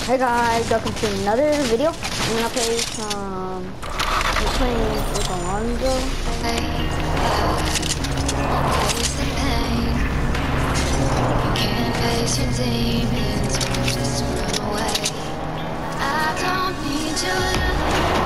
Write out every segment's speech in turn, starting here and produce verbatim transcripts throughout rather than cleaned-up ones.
Hey guys, welcome to another video. I'm gonna play some. I'm playing with Alonzo. Face the pain. You can't face your demons, just run away. I don't need to look.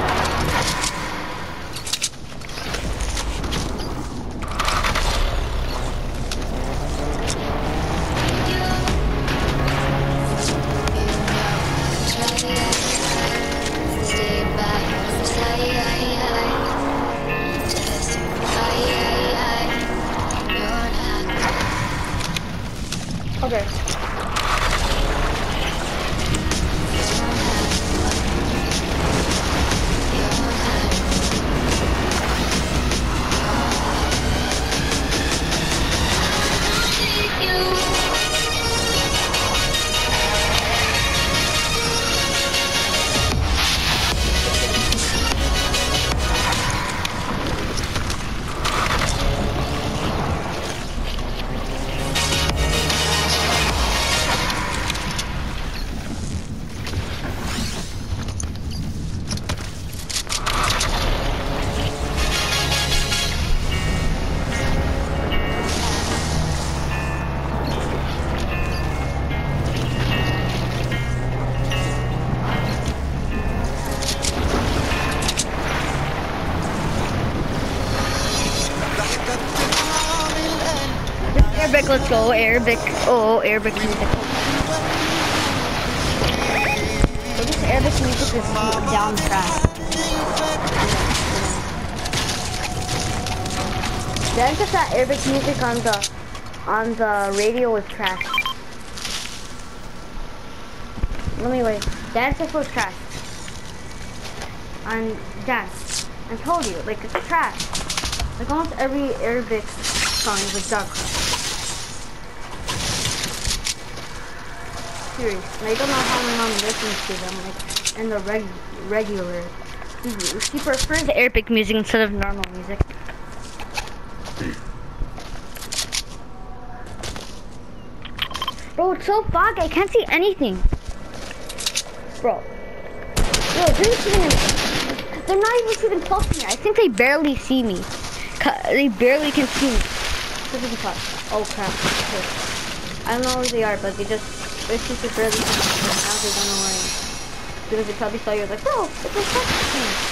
Okay. Arabic, let's go. Arabic. Oh, Arabic music. So this Arabic music is down track. Then just that Arabic music on the on the radio is trash. Let me wait. Dance is was trash. On dance. I told you, like it's trash. Like almost every Arabic song is like dog crap. Serious. And I don't know how my mom listens to them, like in the reg regular. She prefers Arabic music instead of normal music. Bro, it's so foggy. I can't see anything. Bro. Bro, they're, even, they're not even even close to me. I think they barely see me. They barely can see me. Oh crap. Okay. I don't know where they are, but they just They just barely see me. Now they don't know where I am. Because they probably saw you like, bro, it's a fucking thing.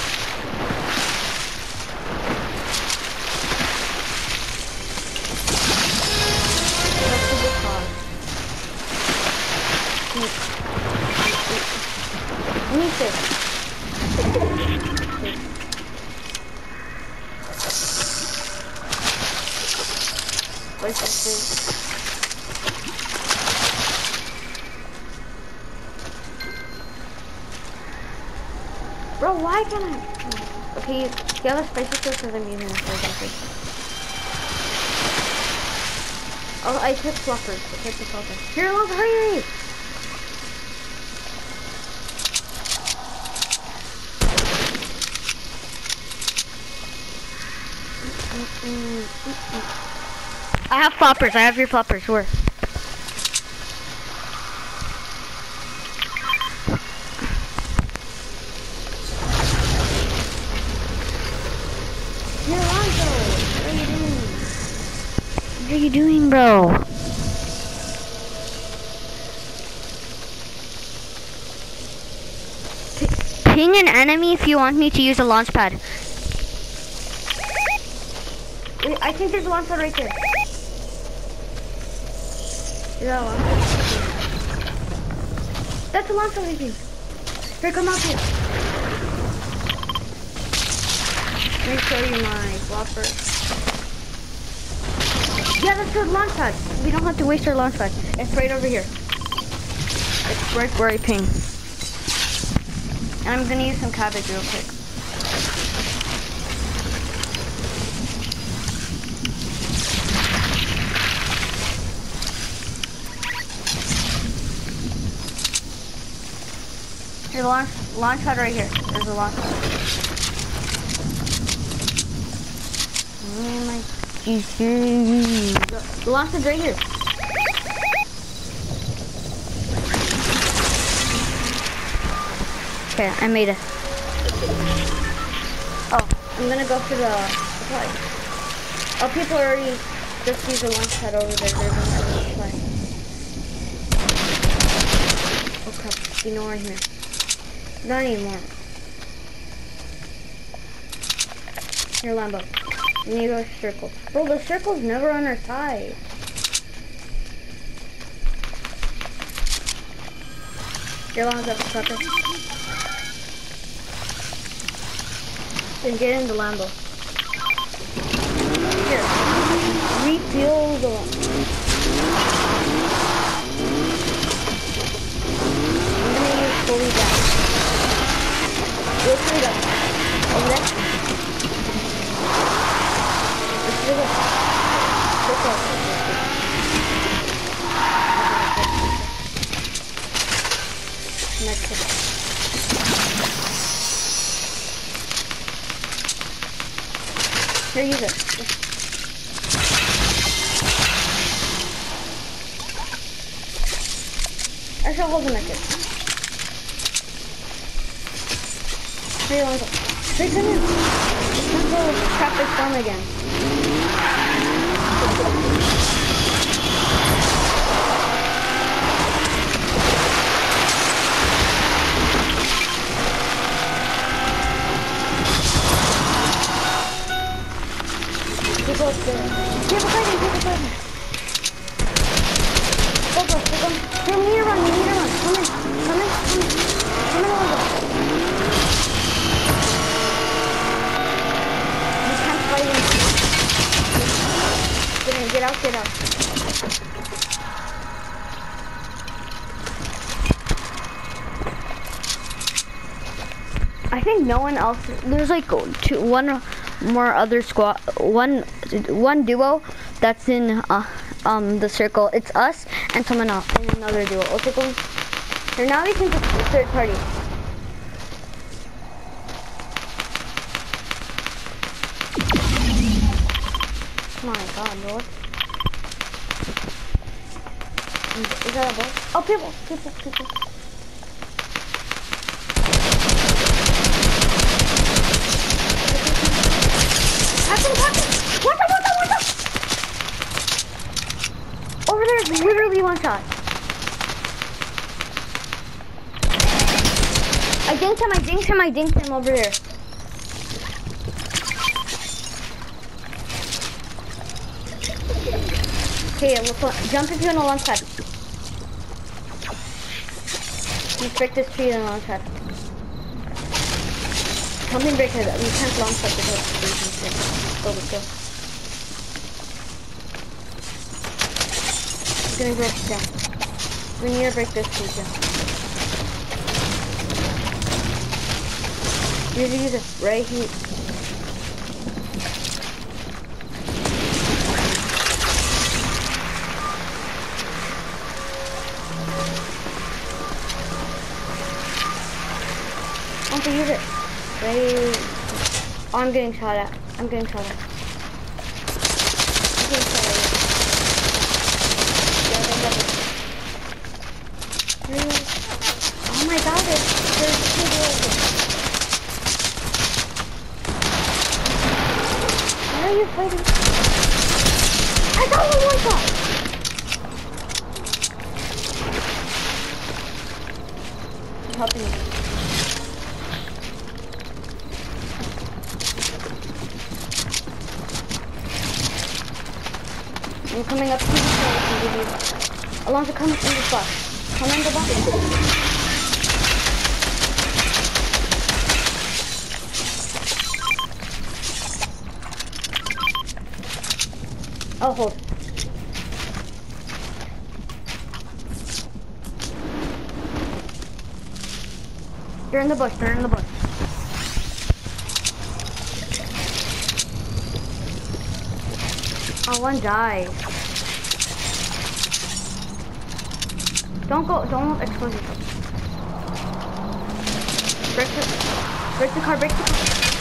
Let me see. Where's this? Bro, why can't I? Okay, you have a spicy sauce because I'm using a spicy sauce. Oh, I took floppers. I took the floppers. Here, look, hurry! I have floppers. I have your floppers. Where? What are you doing, bro? P ping an enemy if you want me to use a launch pad. Wait, I think there's a launch pad right there. Is that a launch pad? That's a launch pad right here. Here, come up here. Let me show you my flopper. Yeah, that's the launch pad. We don't have to waste our launch pad. It's right over here. It's right where I ping. And I'm gonna use some cabbage real quick. Here's a launch, launch pad right here. There's a launch pad. Oh my. The launch pad's right here. Okay, I made it. Oh, I'm gonna go for the. Oh, people already just use the launch pad over there. They're gonna try. Oh crap! You know we're in here. Not anymore. Here, Lambo. We need to go circle. Bro, the circle's never on our side. Your lines up, sucker. Then get in the Lambo. Here. Refuel the Lambo. I'm gonna use fully down. Go fully down. Over there. Let's do this. Go for it. Next hit. Here, use it. I shall hold the method. Here you want to go. Hey, come in. Let's go trap this down again. People up there. People fighting, people fighting. Go, go, go, go. Hey, we need to run, we need to run. Come in, come in, come in. Come in, Lambo. You can't fight him. Get in, get out, get out. I think no one else, there's like two, one more other squad, one one duo that's in uh, um the circle. It's us and someone else and another duo. Also going. Here now we can just third party. My God, Lord. Is that a boat? Oh, people, people, people. Watch out, watch out, watch out! Over there is literally one shot. I dinked him, I dinked him, I dinked him over there. Okay, look, jump into an launch pad. You break this tree in a launch pad. Something break it. We can't launch pad because go, let's go. It's gonna go down. We need to break this tree down. We need to use it right here. I want to use it. Right. Oh, I'm getting shot at. I'm getting shot at. I'm getting shot at. Yeah, I got it. Really? Oh my God! There's there's two girls. Why are you fighting? I got one one shot. I'm helping you. I'm coming up to the side. Alonso, come in the box. Come in the box. Oh, hold. You're in the bush. You're in the bush. Oh, one died. Don't go, don't expose yourself. Break the, break the car, break the car.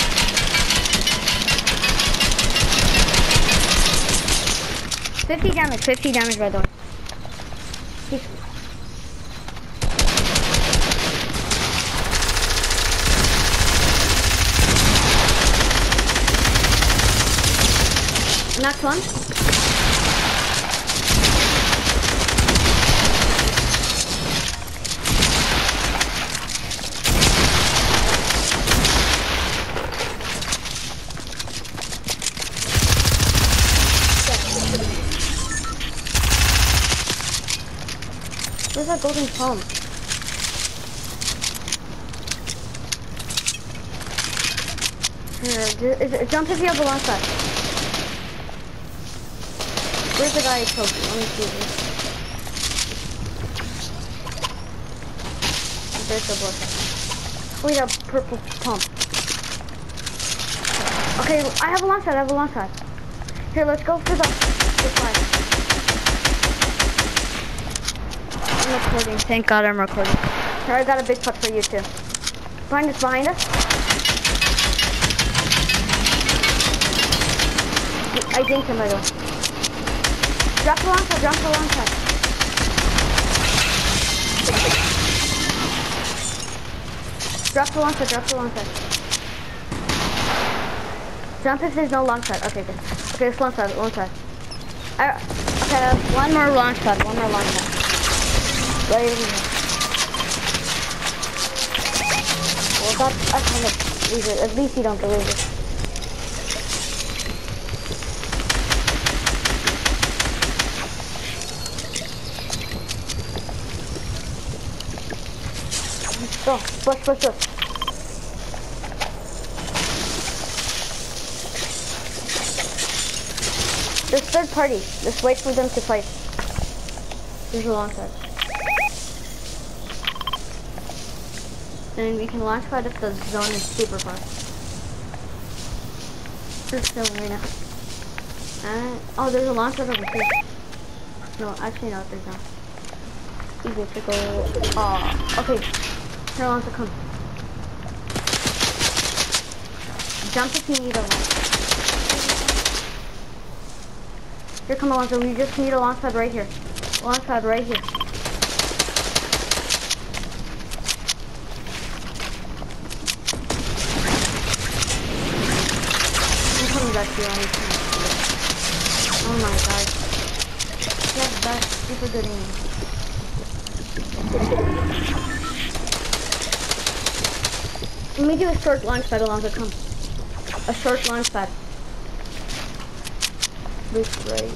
fifty damage, fifty damage by the way. He's... Knocked one. Where's that golden palm? Here, ju- is it, jump if you have a long shot. Where's the guy I killed? Let me see this. There's the bush. Wait, a purple pump. Okay, I have a long shot, I have a long shot. Here, let's go for the, the flag. I'm recording. Thank God I'm recording. Here, I got a big putt for you too. Behind us, behind us. I dinked him, by the way. Drop the long side, drop the long side. Drop the long side, drop the long side. Jump if there's no long side. Okay, good. Okay, it's long side, long side. I, okay, one more long side, one more long side. Right over here. Well, that's, I kind of leave it. At least you don't believe it. Go, push, push, push. There's third party. Just wait for them to fight. There's a long side. And we can launch pad if the zone is super far. There's still arena. And oh, there's a launch pad over here. No, actually no, there's not. Easy to go. Oh, okay. Here, Alonso, come. Jump if you need a launch. Here, come Alonso. We just need a launch pad right here. Launch pad right here. I'm coming back to you. Oh my god. Yes, that's super good aim. Let me do a short launch pad, Alonso, come. A short launch pad. This right.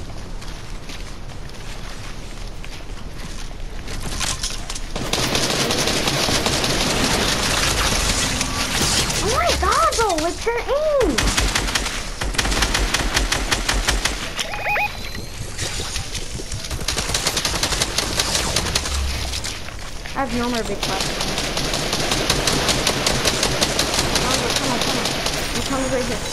Oh my god, bro, what's your aim? I have no more big shots. Come on, come on. I'm coming right here.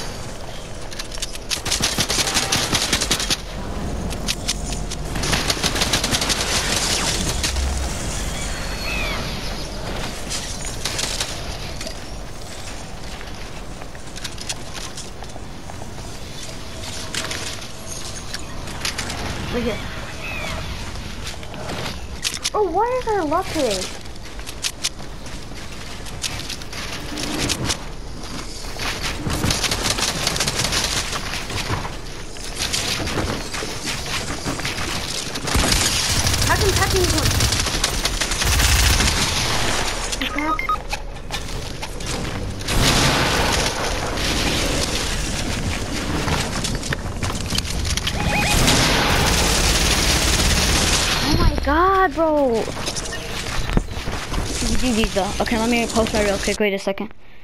Right here. Oh, why is there a lot today? God, bro. G G's though. Okay, let me post that real quick. Wait a second.